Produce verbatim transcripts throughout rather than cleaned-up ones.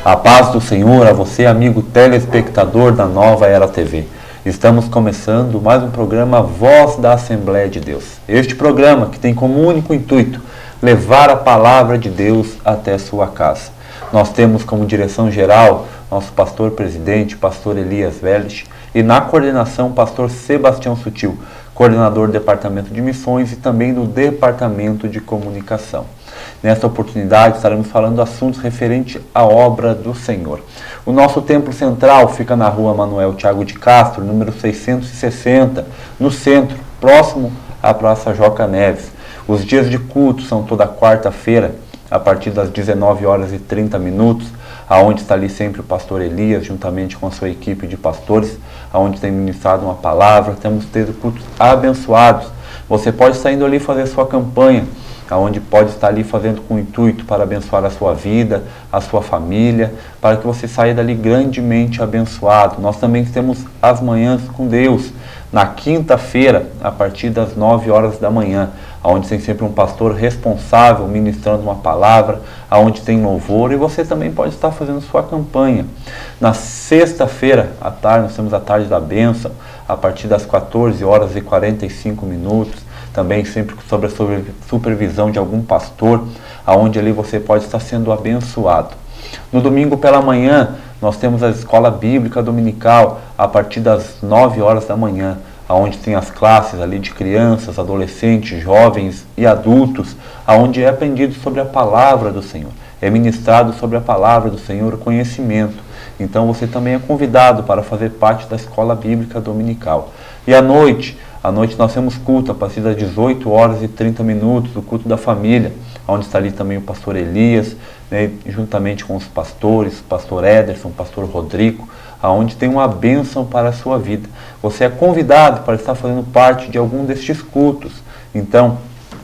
A paz do Senhor a você, amigo telespectador da Nova Era T V. Estamos começando mais um programa Voz da Assembleia de Deus. Este programa que tem como único intuito levar a palavra de Deus até sua casa. Nós temos como direção geral nosso pastor presidente, pastor Elias Velich, e na coordenação, pastor Sebastião Sutil, coordenador do Departamento de Missões e também do Departamento de Comunicação. Nesta oportunidade estaremos falando assuntos referentes à obra do Senhor. O nosso templo central fica na rua Manuel Thiago de Castro, número seiscentos e sessenta, no centro, próximo à Praça Joca Neves. Os dias de culto são toda quarta-feira, a partir das dezenove horas e trinta minutos, aonde está ali sempre o pastor Elias, juntamente com a sua equipe de pastores, aonde tem ministrado uma palavra. Temos tido cultos abençoados. Você pode estar indo ali fazer sua campanha, aonde pode estar ali fazendo com o intuito para abençoar a sua vida, a sua família, para que você saia dali grandemente abençoado. Nós também temos as manhãs com Deus, na quinta-feira, a partir das nove horas da manhã, onde tem sempre um pastor responsável ministrando uma palavra, onde tem louvor, e você também pode estar fazendo sua campanha. Na sexta-feira, à tarde, nós temos a tarde da bênção, a partir das quatorze horas e quarenta e cinco minutos, também sempre sobre a supervisão de algum pastor, aonde ali você pode estar sendo abençoado. No domingo pela manhã, nós temos a escola bíblica dominical, a partir das nove horas da manhã, onde tem as classes ali de crianças, adolescentes, jovens e adultos, onde é aprendido sobre a palavra do Senhor, é ministrado sobre a palavra do Senhor o conhecimento. Então você também é convidado para fazer parte da escola bíblica dominical. E à noite, à noite nós temos culto a partir das dezoito horas e trinta minutos, o culto da família, onde está ali também o pastor Elias, né, juntamente com os pastores, pastor Ederson, pastor Rodrigo, aonde tem uma bênção para a sua vida. Você é convidado para estar fazendo parte de algum destes cultos. Então,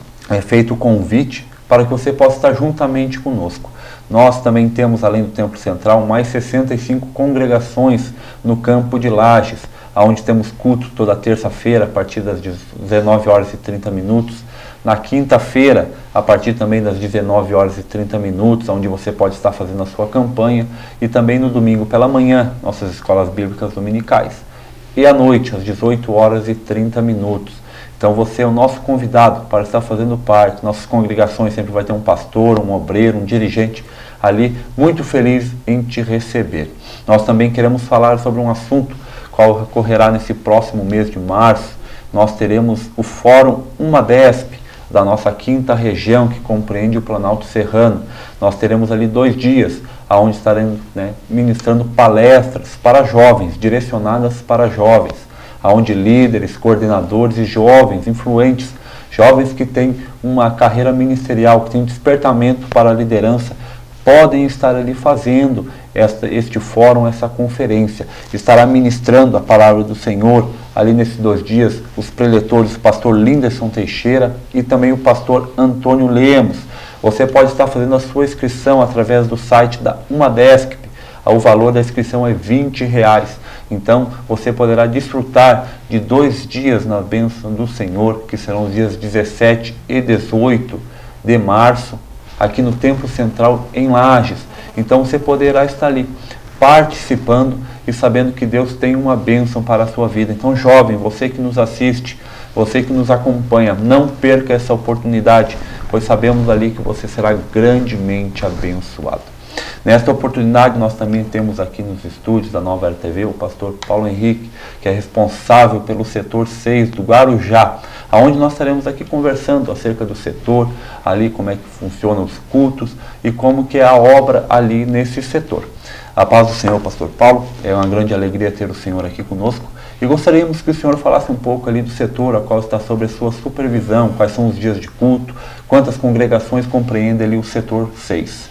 é feito o convite para que você possa estar juntamente conosco. Nós também temos, além do Templo Central, mais sessenta e cinco congregações no campo de Lages, onde temos culto toda terça-feira, a partir das dezenove horas e trinta minutos. Na quinta-feira, a partir também das dezenove horas e trinta minutos, onde você pode estar fazendo a sua campanha. E também no domingo pela manhã, nossas escolas bíblicas dominicais. E à noite, às dezoito horas e trinta minutos. Então você é o nosso convidado para estar fazendo parte. Nossas congregações sempre vai ter um pastor, um obreiro, um dirigente ali, muito feliz em te receber. Nós também queremos falar sobre um assunto qual ocorrerá nesse próximo mês de março. Nós teremos o Fórum Umadesp, da nossa quinta região, que compreende o Planalto Serrano. Nós teremos ali dois dias, onde estaremos, né, ministrando palestras para jovens, direcionadas para jovens, onde líderes, coordenadores e jovens influentes, jovens que têm uma carreira ministerial, que têm um despertamento para a liderança, podem estar ali fazendo esta, este fórum, essa conferência. Estará ministrando a palavra do Senhor ali nesses dois dias os preletores, o pastor Linderson Teixeira e também o pastor Antônio Lemos. Você pode estar fazendo a sua inscrição através do site da Umadesp. O valor da inscrição é vinte reais. Então você poderá desfrutar de dois dias na bênção do Senhor, que serão os dias dezessete e dezoito de março, aqui no Templo Central em Lages. Então você poderá estar ali participando e sabendo que Deus tem uma bênção para a sua vida. Então, jovem, você que nos assiste, você que nos acompanha, não perca essa oportunidade, pois sabemos ali que você será grandemente abençoado. Nesta oportunidade, nós também temos aqui nos estúdios da Nova Era T V o pastor Paulo Henrique, que é responsável pelo setor seis do Guarujá, onde nós estaremos aqui conversando acerca do setor, ali como é que funcionam os cultos e como que é a obra ali nesse setor. A paz do Senhor, pastor Paulo, é uma grande alegria ter o Senhor aqui conosco e gostaríamos que o Senhor falasse um pouco ali do setor, a qual está sob a sua supervisão, quais são os dias de culto, quantas congregações compreende ali o setor seis.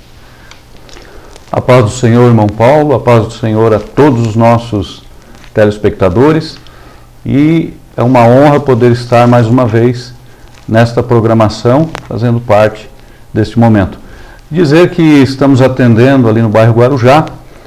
A paz do Senhor, irmão Paulo, a paz do Senhor a todos os nossos telespectadores, e é uma honra poder estar mais uma vez nesta programação, fazendo parte deste momento. Dizer que estamos atendendo ali no bairro Guarujá,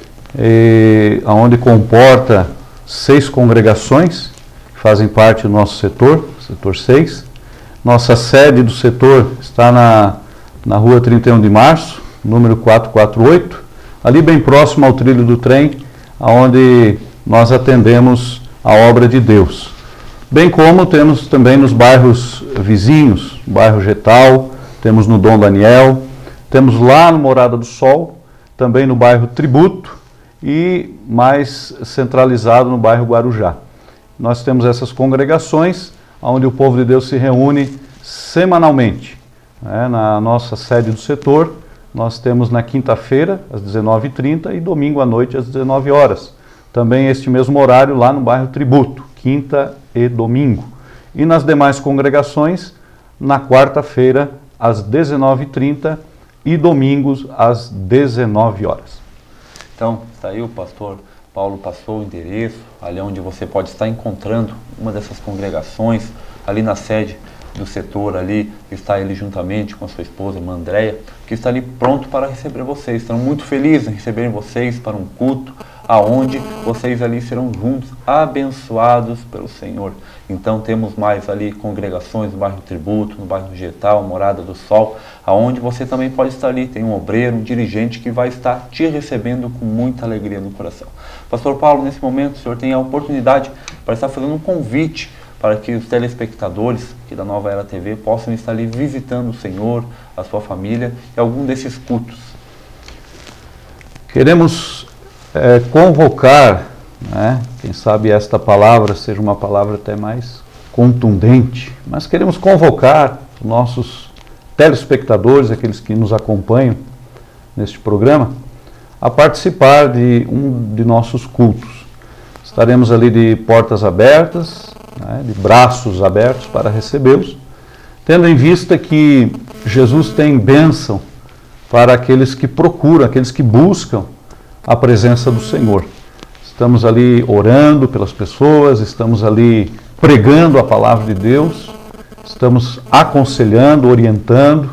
eh, onde comporta seis congregações que fazem parte do nosso setor, setor seis. Nossa sede do setor está na, na rua trinta e um de março, número quatrocentos e quarenta e oito, ali bem próximo ao trilho do trem, onde nós atendemos a obra de Deus. Bem como temos também nos bairros vizinhos, bairro Getal, temos no Dom Daniel, temos lá no Morada do Sol, também no bairro Tributo e mais centralizado no bairro Guarujá. Nós temos essas congregações onde o povo de Deus se reúne semanalmente. Né? Na nossa sede do setor, nós temos na quinta-feira, às dezenove e trinta, e domingo à noite, às dezenove horas. Também este mesmo horário lá no bairro Tributo, quinta e domingo. E nas demais congregações, na quarta-feira, às dezenove e trinta e domingos às dezenove horas. Então, está aí o pastor Paulo passou o endereço, ali onde você pode estar encontrando uma dessas congregações, ali na sede do setor, ali está ele juntamente com a sua esposa, irmã Andréia, que está ali pronto para receber vocês. Estão muito felizes em receberem vocês para um culto, aonde vocês ali serão juntos, abençoados pelo Senhor. Então temos mais ali congregações no bairro Tributo, no bairro Getal, Morada do Sol, aonde você também pode estar ali. Tem um obreiro, um dirigente que vai estar te recebendo com muita alegria no coração. Pastor Paulo, nesse momento o senhor tem a oportunidade para estar fazendo um convite para que os telespectadores aqui da Nova Era T V possam estar ali visitando o Senhor, a sua família e algum desses cultos. Queremos é, convocar, né, quem sabe esta palavra seja uma palavra até mais contundente, mas queremos convocar nossos telespectadores, aqueles que nos acompanham neste programa, a participar de um de nossos cultos. Estaremos ali de portas abertas, né, de braços abertos para recebê-los, tendo em vista que Jesus tem bênção para aqueles que procuram, aqueles que buscam a presença do Senhor. Estamos ali orando pelas pessoas, estamos ali pregando a palavra de Deus, estamos aconselhando, orientando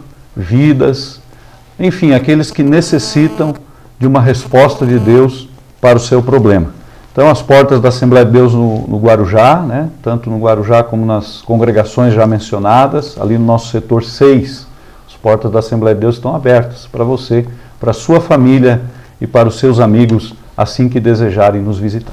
vidas, enfim, aqueles que necessitam de uma resposta de Deus para o seu problema. Então, as portas da Assembleia de Deus no, no Guarujá, né, tanto no Guarujá como nas congregações já mencionadas, ali no nosso setor seis, as portas da Assembleia de Deus estão abertas para você, para a sua família e para os seus amigos, assim que desejarem nos visitar.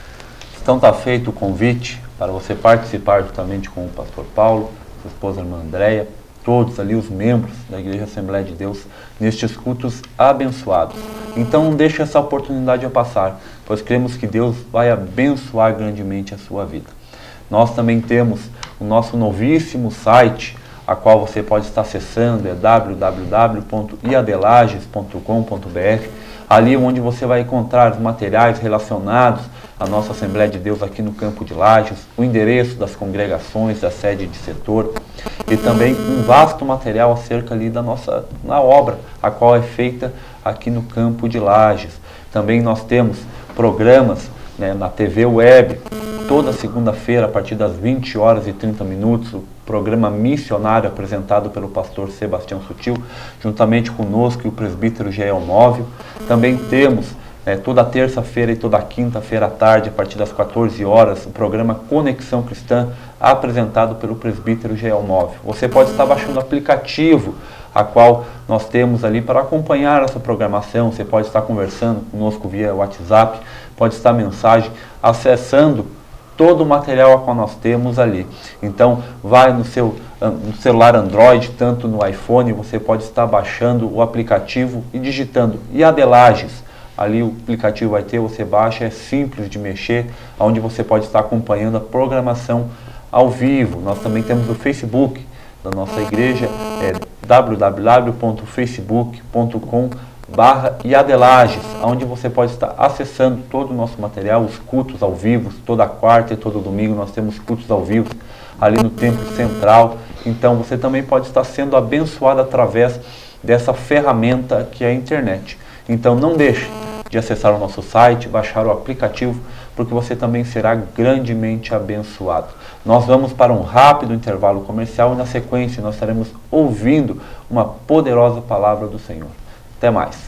Então está feito o convite para você participar juntamente com o pastor Paulo, sua esposa irmã Andréia, todos ali os membros da Igreja Assembleia de Deus, nestes cultos abençoados. Então não deixe essa oportunidade a passar, pois cremos que Deus vai abençoar grandemente a sua vida. Nós também temos o nosso novíssimo site, a qual você pode estar acessando, é w w w ponto iadelages ponto com ponto b r, ali onde você vai encontrar os materiais relacionados à nossa Assembleia de Deus aqui no Campo de Lages, o endereço das congregações, da sede de setor, e também um vasto material acerca ali da nossa na obra, a qual é feita aqui no Campo de Lages. Também nós temos programas, né, na T V Web, toda segunda-feira, a partir das vinte horas e trinta minutos, o programa missionário apresentado pelo pastor Sebastião Sutil, juntamente conosco e o presbítero Geel Móvel. Também temos, né, toda terça-feira e toda quinta-feira à tarde, a partir das quatorze horas, o programa Conexão Cristã, apresentado pelo presbítero Geel Móvel. Você pode estar baixando o aplicativo, a qual nós temos ali para acompanhar essa programação. Você pode estar conversando conosco via WhatsApp, pode estar mensagem, acessando todo o material a qual nós temos ali. Então, vai no seu no celular Android, tanto no iPhone, você pode estar baixando o aplicativo e digitando Iadelages. Ali o aplicativo vai ter, você baixa, é simples de mexer, onde você pode estar acompanhando a programação ao vivo. Nós também temos o Facebook da nossa igreja, é w w w ponto facebook ponto com barra Iadelages, onde você pode estar acessando todo o nosso material, os cultos ao vivo, toda quarta e todo domingo nós temos cultos ao vivo ali no Templo Central. Então você também pode estar sendo abençoado através dessa ferramenta que é a internet. Então não deixe de acessar o nosso site, baixar o aplicativo, porque você também será grandemente abençoado. Nós vamos para um rápido intervalo comercial e na sequência nós estaremos ouvindo uma poderosa palavra do Senhor. Até mais.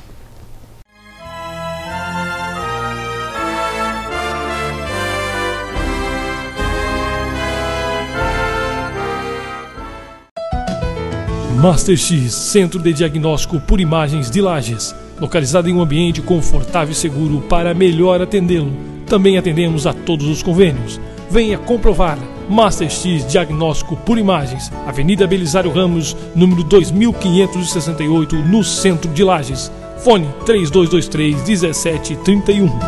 Master X, Centro de Diagnóstico por Imagens de Lages. localizado em um ambiente confortável e seguro para melhor atendê-lo. Também atendemos a todos os convênios. Venha comprovar. Master X Diagnóstico por Imagens, Avenida Belisário Ramos, número dois mil quinhentos e sessenta e oito, no centro de Lages. Fone três dois dois três, um sete três um.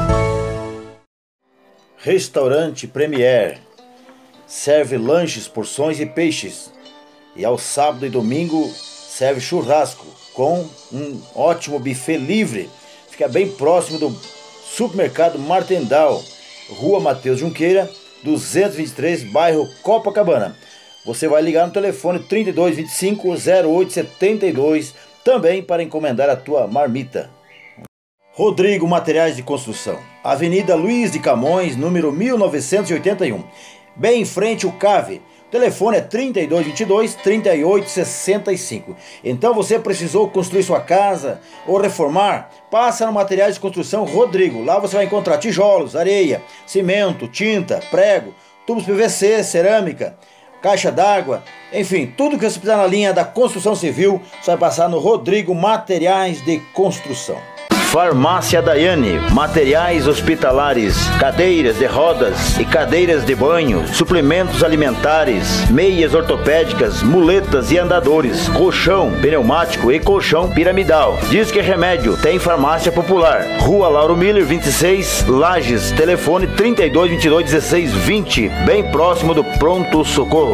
Restaurante Premier serve lanches, porções e peixes. E ao sábado e domingo serve churrasco com um ótimo buffet livre. Fica bem próximo do Supermercado Martendal, Rua Mateus Junqueira, duzentos e vinte e três, bairro Copacabana. Você vai ligar no telefone trinta e dois, vinte e cinco, zero oito setenta e dois, também para encomendar a tua marmita. Rodrigo Materiais de Construção, Avenida Luiz de Camões, número mil novecentos e oitenta e um, bem em frente ao CAVE. O telefone é trinta e dois, vinte e dois, trinta e oito sessenta e cinco. Então você precisou construir sua casa ou reformar? Passa no Materiais de Construção Rodrigo. Lá você vai encontrar tijolos, areia, cimento, tinta, prego, tubos P V C, cerâmica, caixa d'água, enfim, tudo que você precisar na linha da construção civil, você vai passar no Rodrigo Materiais de Construção. Farmácia Daiane, materiais hospitalares, cadeiras de rodas e cadeiras de banho, suplementos alimentares, meias ortopédicas, muletas e andadores, colchão pneumático e colchão piramidal. Disque Remédio, tem farmácia popular. Rua Lauro Miller, vinte e seis, Lages, telefone trinta e dois, vinte e dois, dezesseis, vinte, bem próximo do Pronto Socorro.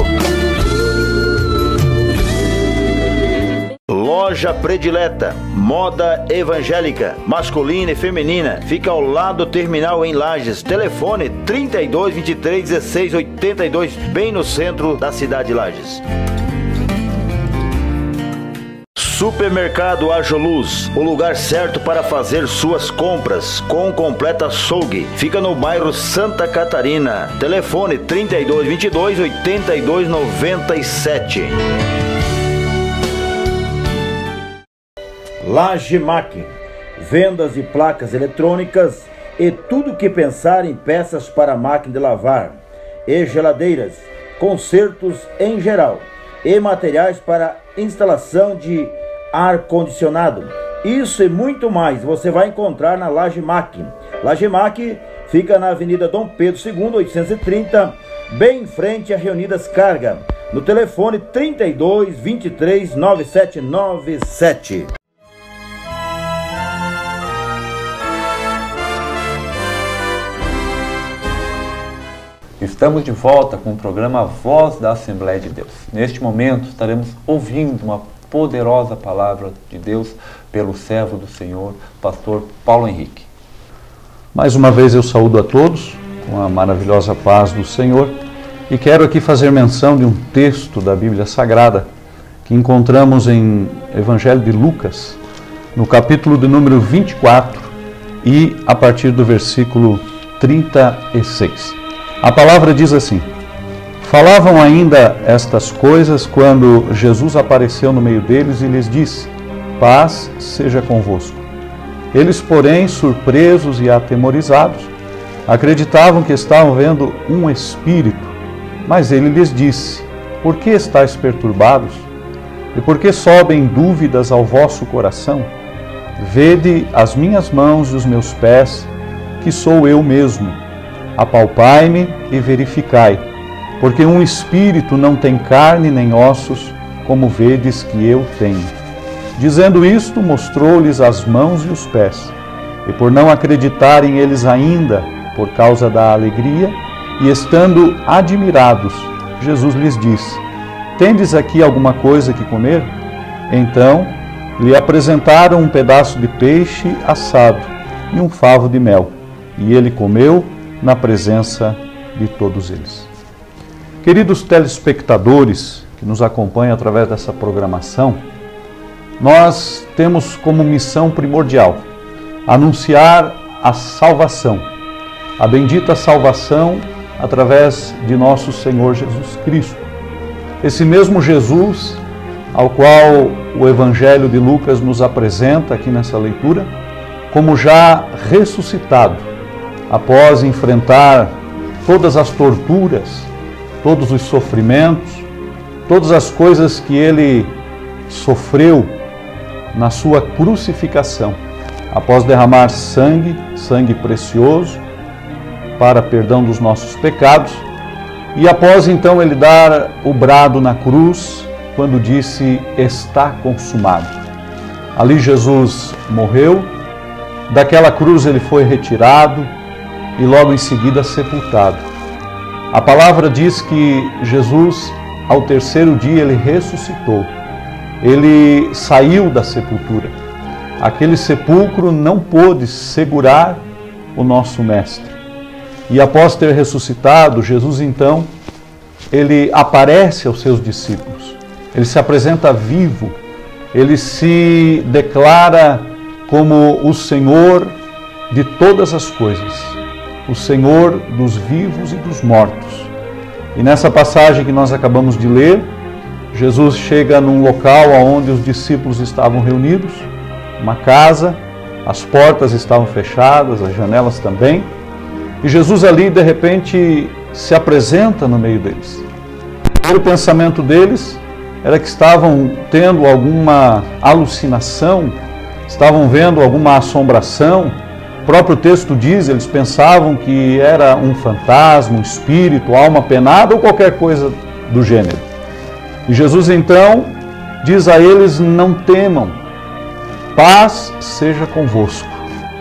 Loja Predileta, moda evangélica, masculina e feminina, fica ao lado do terminal em Lages, telefone trinta e dois, vinte e três, dezesseis, oitenta e dois, bem no centro da cidade de Lages. Supermercado Ajoluz, o lugar certo para fazer suas compras, com completa açougue. Fica no bairro Santa Catarina, telefone trinta e dois, vinte e dois, oitenta e dois, noventa e sete. Lagemac, vendas de placas eletrônicas e tudo que pensar em peças para máquina de lavar, e geladeiras, consertos em geral, e materiais para instalação de ar-condicionado. Isso e muito mais você vai encontrar na Lagemac. Lagemac fica na Avenida Dom Pedro segundo, oitocentos e trinta, bem em frente a Reunidas Carga, no telefone trinta e dois, vinte e três, noventa e sete noventa e sete. Estamos de volta com o programa Voz da Assembleia de Deus. Neste momento estaremos ouvindo uma poderosa palavra de Deus pelo servo do Senhor, pastor Paulo Henrique. Mais uma vez eu saúdo a todos com a maravilhosa paz do Senhor e quero aqui fazer menção de um texto da Bíblia Sagrada que encontramos em Evangelho de Lucas, no capítulo de número vinte e quatro e a partir do versículo trinta e seis. A palavra diz assim: falavam ainda estas coisas quando Jesus apareceu no meio deles e lhes disse: paz seja convosco. Eles, porém, surpresos e atemorizados, acreditavam que estavam vendo um espírito. Mas ele lhes disse: por que estáis perturbados? E por que sobem dúvidas ao vosso coração? Vede as minhas mãos e os meus pés, que sou eu mesmo. Apalpai-me e verificai, porque um espírito não tem carne nem ossos, como vedes que eu tenho. Dizendo isto, mostrou-lhes as mãos e os pés. E por não acreditarem eles ainda, por causa da alegria, e estando admirados, Jesus lhes disse: tendes aqui alguma coisa que comer? Então lhe apresentaram um pedaço de peixe assado e um favo de mel, e ele comeu na presença de todos eles. Queridos telespectadores que nos acompanham através dessa programação, nós temos como missão primordial anunciar a salvação, a bendita salvação através de nosso Senhor Jesus Cristo. Esse mesmo Jesus ao qual o Evangelho de Lucas nos apresenta aqui nessa leitura, como já ressuscitado, após enfrentar todas as torturas, todos os sofrimentos, todas as coisas que ele sofreu na sua crucificação, após derramar sangue, sangue precioso, para perdão dos nossos pecados, e após então ele dar o brado na cruz, quando disse, está consumado. Ali Jesus morreu, daquela cruz ele foi retirado e logo em seguida sepultado. A palavra diz que Jesus, ao terceiro dia, ele ressuscitou. Ele saiu da sepultura. Aquele sepulcro não pôde segurar o nosso mestre. E após ter ressuscitado, Jesus então, ele aparece aos seus discípulos. Ele se apresenta vivo. Ele se declara como o Senhor de todas as coisas. O Senhor dos vivos e dos mortos. E nessa passagem que nós acabamos de ler, Jesus chega num local onde os discípulos estavam reunidos, uma casa, as portas estavam fechadas, as janelas também, e Jesus ali de repente se apresenta no meio deles. O primeiro pensamento deles era que estavam tendo alguma alucinação, estavam vendo alguma assombração. O próprio texto diz, eles pensavam que era um fantasma, um espírito, alma penada ou qualquer coisa do gênero. E Jesus então diz a eles, não temam, paz seja convosco.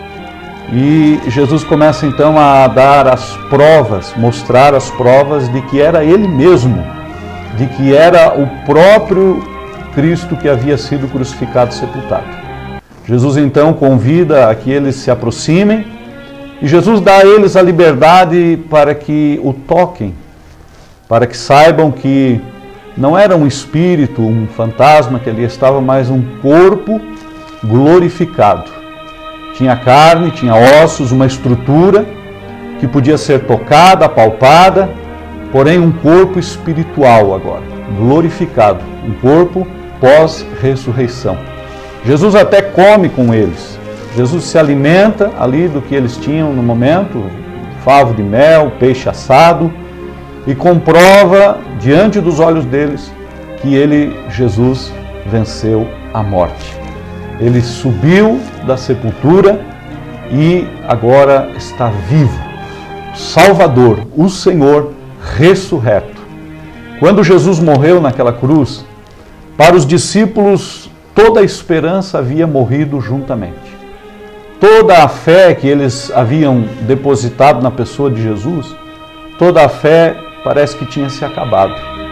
E Jesus começa então a dar as provas, mostrar as provas de que era Ele mesmo, de que era o próprio Cristo que havia sido crucificado e sepultado. Jesus então convida a que eles se aproximem e Jesus dá a eles a liberdade para que o toquem, para que saibam que não era um espírito, um fantasma que ali estava, mas um corpo glorificado. Tinha carne, tinha ossos, uma estrutura que podia ser tocada, palpada, porém um corpo espiritual agora, glorificado, um corpo pós-ressurreição. Jesus até come com eles. Jesus se alimenta ali do que eles tinham no momento, favo de mel, peixe assado, e comprova diante dos olhos deles que ele, Jesus, venceu a morte. Ele subiu da sepultura e agora está vivo. Salvador, o Senhor ressurreto. Quando Jesus morreu naquela cruz, para os discípulos toda a esperança havia morrido juntamente. Toda a fé que eles haviam depositado na pessoa de Jesus, toda a fé parece que tinha se acabado.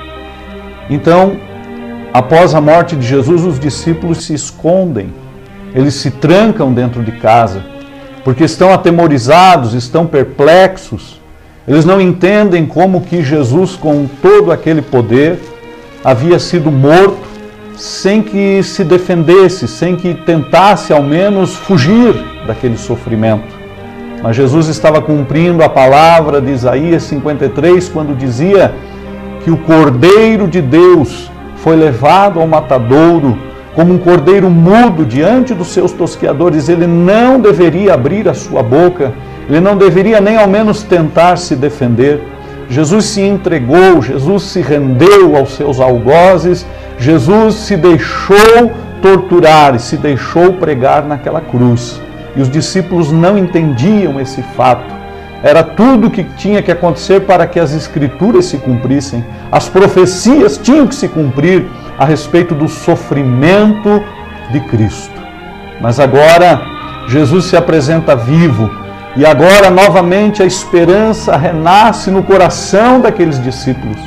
Então, após a morte de Jesus, os discípulos se escondem, eles se trancam dentro de casa, porque estão atemorizados, estão perplexos, eles não entendem como que Jesus, com todo aquele poder, havia sido morto, sem que se defendesse, sem que tentasse ao menos fugir daquele sofrimento. Mas Jesus estava cumprindo a palavra de Isaías cinquenta e três, quando dizia que o Cordeiro de Deus foi levado ao matadouro, como um cordeiro mudo diante dos seus tosqueadores. Ele não deveria abrir a sua boca, ele não deveria nem ao menos tentar se defender. Jesus se entregou, Jesus se rendeu aos seus algozes, Jesus se deixou torturar e se deixou pregar naquela cruz. E os discípulos não entendiam esse fato. Era tudo o que tinha que acontecer para que as Escrituras se cumprissem. As profecias tinham que se cumprir a respeito do sofrimento de Cristo. Mas agora Jesus se apresenta vivo e agora novamente a esperança renasce no coração daqueles discípulos.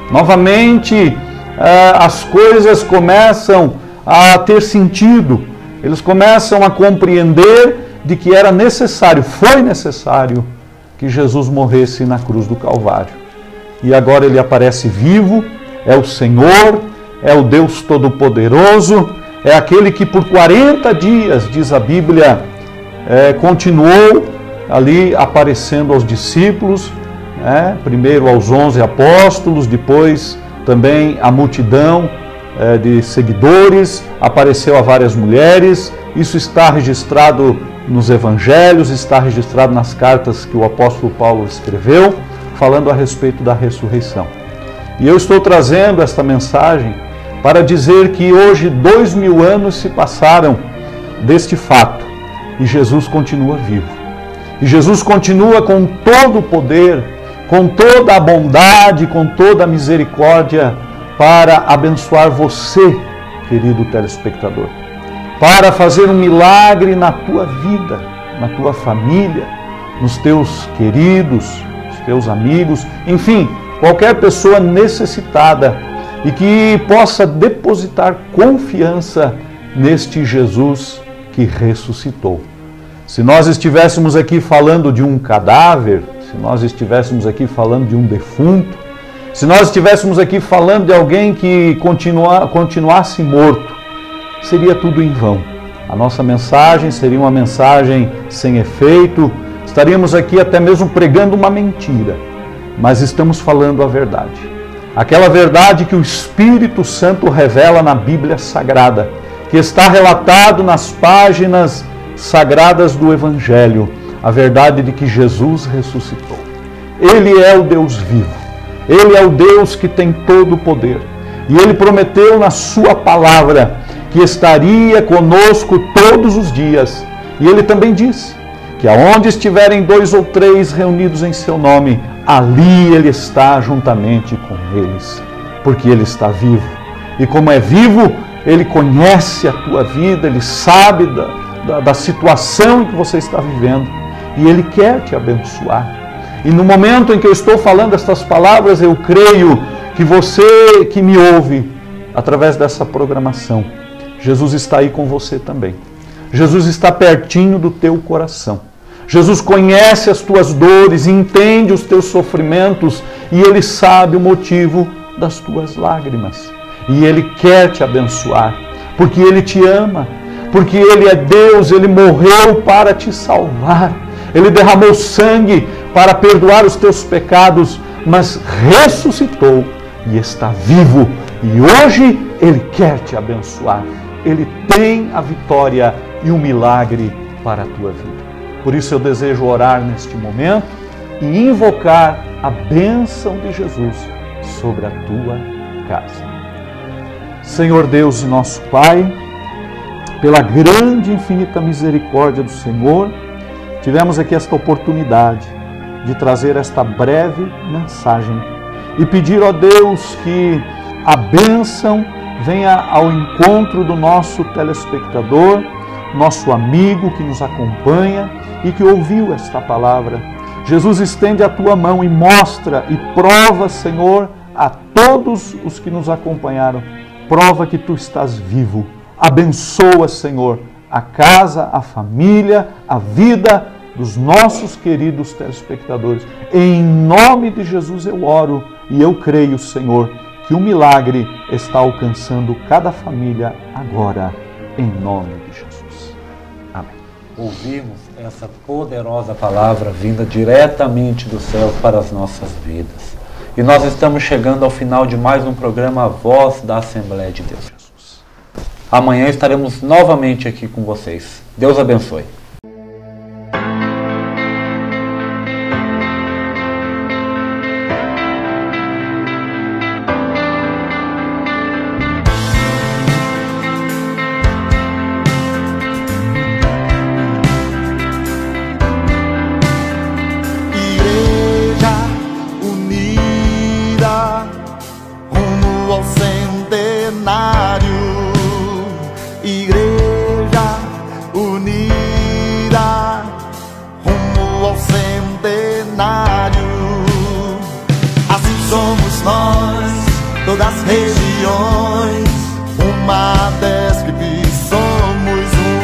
Novamente as coisas começam a ter sentido. Eles começam a compreender de que era necessário, foi necessário que Jesus morresse na cruz do Calvário. E agora ele aparece vivo, é o Senhor, é o Deus Todo-Poderoso, é aquele que por quarenta dias, diz a Bíblia, é, continuou ali aparecendo aos discípulos, é, primeiro aos onze apóstolos, depois também a multidão é, de seguidores, apareceu a várias mulheres. Isso está registrado nos evangelhos, está registrado nas cartas que o apóstolo Paulo escreveu, falando a respeito da ressurreição. E eu estou trazendo esta mensagem para dizer que hoje dois mil anos se passaram deste fato. E Jesus continua vivo. E Jesus continua com todo o poder, com toda a bondade, com toda a misericórdia para abençoar você, querido telespectador. Para fazer um milagre na tua vida, na tua família, nos teus queridos, nos teus amigos, enfim, qualquer pessoa necessitada e que possa depositar confiança neste Jesus que ressuscitou. Se nós estivéssemos aqui falando de um cadáver, se nós estivéssemos aqui falando de um defunto, se nós estivéssemos aqui falando de alguém que continua, continuasse morto, seria tudo em vão. A nossa mensagem seria uma mensagem sem efeito, estaríamos aqui até mesmo pregando uma mentira, mas estamos falando a verdade. Aquela verdade que o Espírito Santo revela na Bíblia Sagrada, que está relatado nas páginas sagradas do Evangelho, a verdade de que Jesus ressuscitou. Ele é o Deus vivo, Ele é o Deus que tem todo o poder, e Ele prometeu na sua palavra que estaria conosco todos os dias, e Ele também disse que aonde estiverem dois ou três reunidos em seu nome, ali Ele está juntamente com eles, porque Ele está vivo, e como é vivo, Ele conhece a tua vida, Ele sabe da, da, da situação em que você está vivendo, e Ele quer te abençoar. E no momento em que eu estou falando estas palavras, eu creio que você que me ouve através dessa programação, Jesus está aí com você também. Jesus está pertinho do teu coração. Jesus conhece as tuas dores, entende os teus sofrimentos e Ele sabe o motivo das tuas lágrimas. E Ele quer te abençoar, porque Ele te ama, porque Ele é Deus, Ele morreu para te salvar. Ele derramou sangue para perdoar os teus pecados, mas ressuscitou e está vivo. E hoje Ele quer te abençoar. Ele tem a vitória e o milagre para a tua vida. Por isso eu desejo orar neste momento e invocar a bênção de Jesus sobre a tua casa. Senhor Deus e nosso Pai, pela grande e infinita misericórdia do Senhor, tivemos aqui esta oportunidade de trazer esta breve mensagem e pedir, ó Deus, que a bênção venha ao encontro do nosso telespectador, nosso amigo que nos acompanha e que ouviu esta palavra. Jesus, estende a tua mão e mostra e prova, Senhor, a todos os que nos acompanharam, prova que tu estás vivo. Abençoa, Senhor, a casa, a família, a vida dos nossos queridos telespectadores. Em nome de Jesus eu oro e eu creio, Senhor, que o milagre está alcançando cada família agora, em nome de Jesus. Amém. Ouvimos essa poderosa palavra vinda diretamente do céu para as nossas vidas. E nós estamos chegando ao final de mais um programa Voz da Assembleia de Deus. Amanhã estaremos novamente aqui com vocês. Deus abençoe. Das regiões, uma descripe, somos um.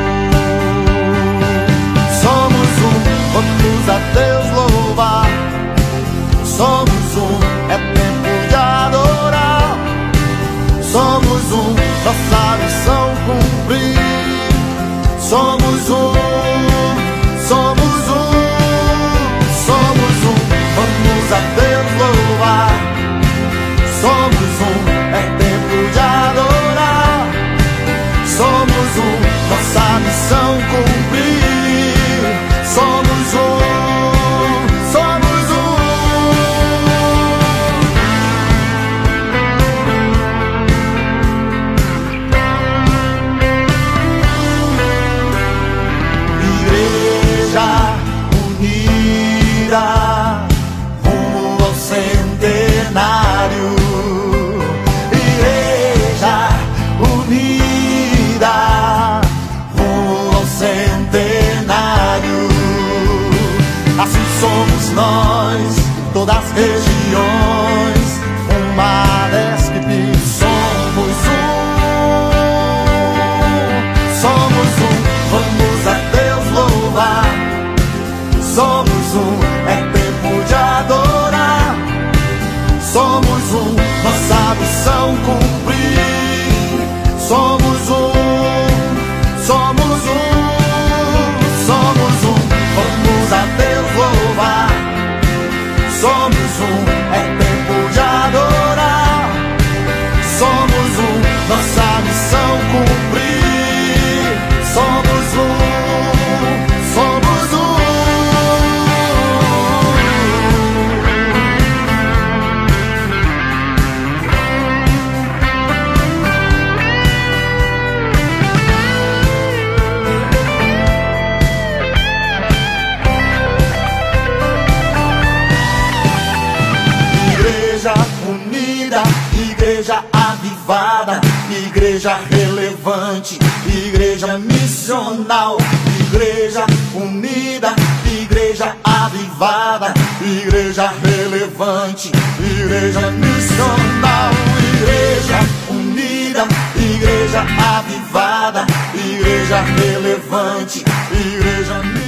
Somos um, vamos a Deus louvar. Somos um, é tempo de adorar. Somos um, nossa missão cumprir. Somos um, somos um, somos um, vamos a Deus louvar. Somos um, é tempo de adorar. Somos um, nossa missão cumprir. Somos um, somos um. todas as regiões, uma descripe. Somos um, somos um, vamos a Deus louvar. Somos um, é tempo de adorar. Somos um, nossa missão cumprir. Somos um, somos um, somos um, vamos a Deus louvar. Somos um, é tempo de adorar. Somos um, nossa missão cumprir. Somos um, somos um. Igreja unida, igreja avivada, igreja relevante, igreja missional. Igreja unida, igreja avivada, igreja relevante, igreja missional. Igreja unida, igreja avivada, igreja relevante, igreja missional.